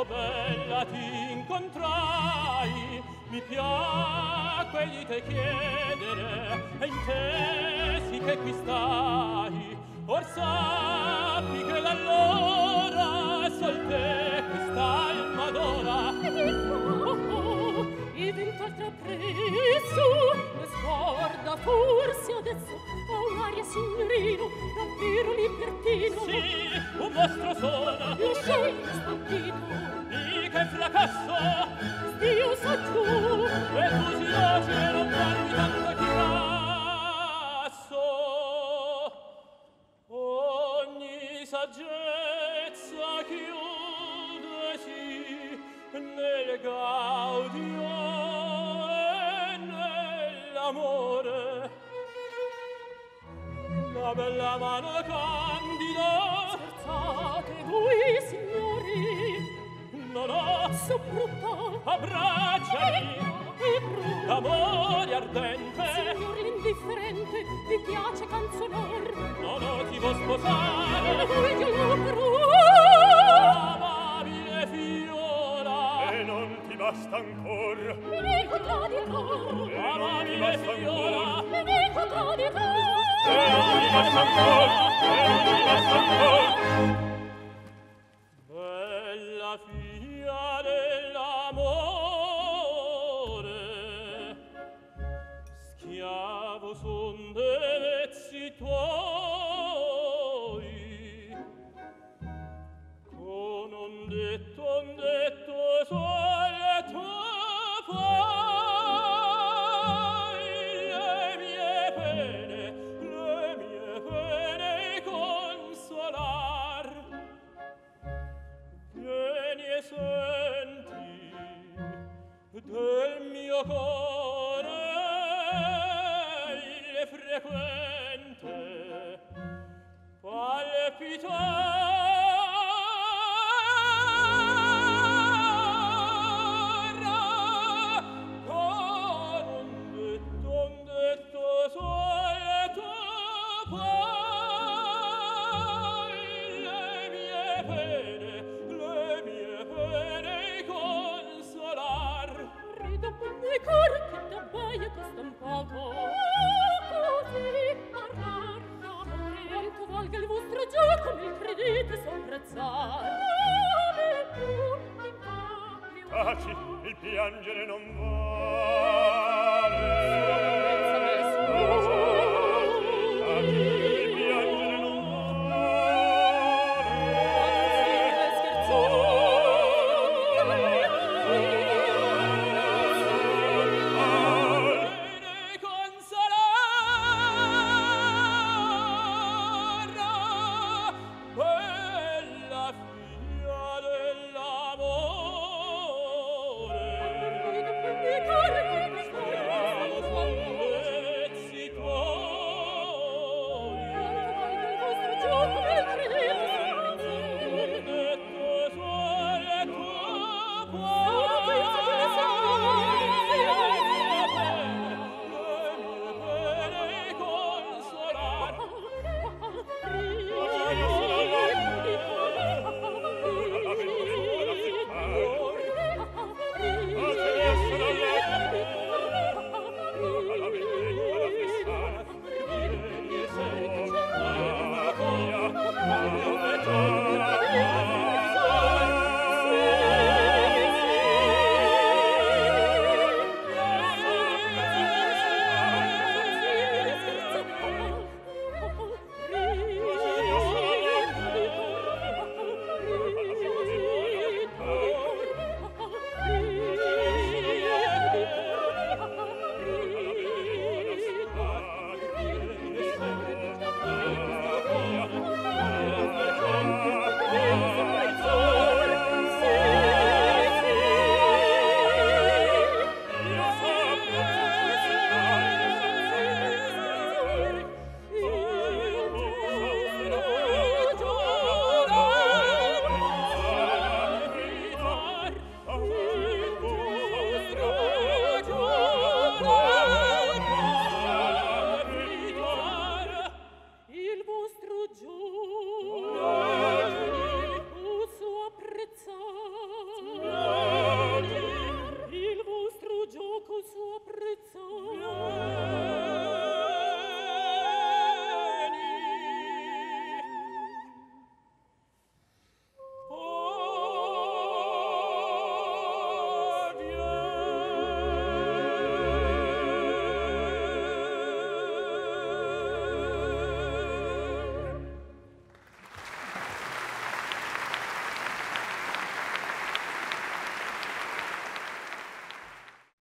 bella ti incontrai, mi piacque di te chiedere, e intesi che qui stai. Or sappi che d'allora sol te questa alma adora. E vent'altra presso, ne sguarda forse adesso a un'aria signorino, davvero libertino. Sì, un mostro sono, lo scegli stampito, di che fracasso, Dio sa giù, e tu si loce non parli tanto chiasso. Ogni saggezza chiudesi nel gaudio e nell'amore. La bella mano candida, scherzate voi signori, non ho so brutta, abbracciami, e brutta, d'amore ardente. signor l'indifferente, vi piace canzonar, Non ti vuol sposare, voglio la amabile fiora, E non ti basta ancor, mi dico traditor, amabile fiora, mi dico traditor, e non ti basta ancor, e non ti basta ancor. bella figlia dell'amore, schiavo son dei vezzi tuoi, con un detto solito poi le mie pene consolar. Vieni e senti del mio cuore il frequente palpitar. Con un detto solito poi le mie pene consolar. rido con il cuore che t'abbaia t'ho stampato, così parlar d'amore, quanto valga il vostro gioco, mi credete s'apprezzar. Taci, il piangere non va.